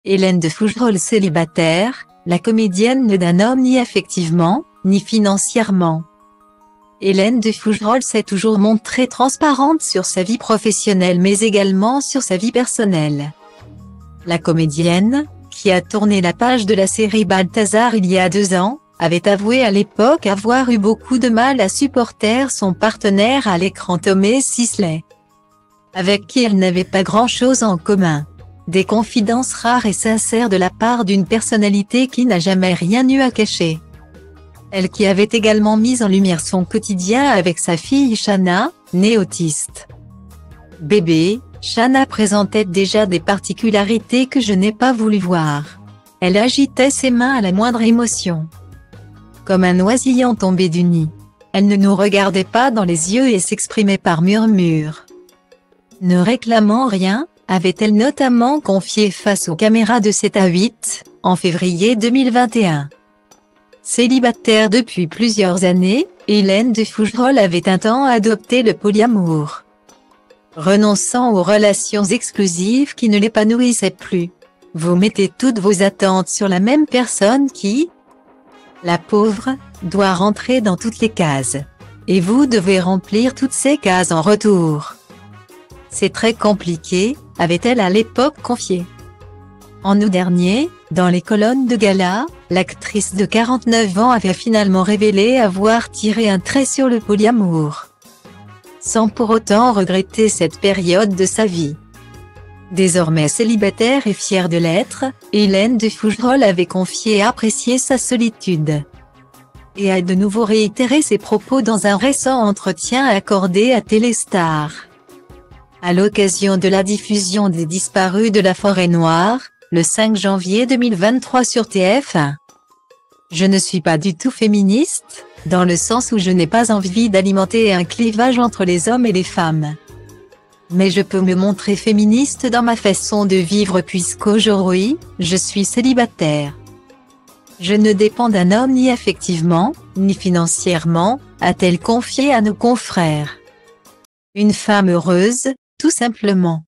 Hélène de Fougerolles célibataire, la comédienne n'est d'un homme ni affectivement, ni financièrement. Hélène de Fougerolles s'est toujours montrée transparente sur sa vie professionnelle mais également sur sa vie personnelle. La comédienne, qui a tourné la page de la série Balthazar il y a 2 ans, avait avoué à l'époque avoir eu beaucoup de mal à supporter son partenaire à l'écran Tomé Sisley, avec qui elle n'avait pas grand-chose en commun. Des confidences rares et sincères de la part d'une personnalité qui n'a jamais rien eu à cacher. Elle qui avait également mis en lumière son quotidien avec sa fille Shanna, née autiste. Bébé, Shanna présentait déjà des particularités que je n'ai pas voulu voir. Elle agitait ses mains à la moindre émotion, comme un oisillon tombé du nid. Elle ne nous regardait pas dans les yeux et s'exprimait par murmures. Ne réclamant rien, avait-elle notamment confié face aux caméras de 7 à 8, en février 2021. Célibataire depuis plusieurs années, Hélène de Fougerolles avait un temps adopté le polyamour, renonçant aux relations exclusives qui ne l'épanouissaient plus. Vous mettez toutes vos attentes sur la même personne qui, la pauvre, doit rentrer dans toutes les cases. Et vous devez remplir toutes ces cases en retour. C'est très compliqué, avait-elle à l'époque confié. En août dernier, dans les colonnes de gala, l'actrice de 49 ans avait finalement révélé avoir tiré un trait sur le polyamour, sans pour autant regretter cette période de sa vie. Désormais célibataire et fière de l'être, Hélène de Fougerolles avait confié apprécier sa solitude, et a de nouveau réitéré ses propos dans un récent entretien accordé à Téléstar, à l'occasion de la diffusion des Disparus de la Forêt Noire, le 5 janvier 2023 sur TF1. Je ne suis pas du tout féministe, dans le sens où je n'ai pas envie d'alimenter un clivage entre les hommes et les femmes. Mais je peux me montrer féministe dans ma façon de vivre puisqu'aujourd'hui, je suis célibataire. Je ne dépends d'un homme ni affectivement, ni financièrement, a-t-elle confié à nos confrères. Une femme heureuse, tout simplement.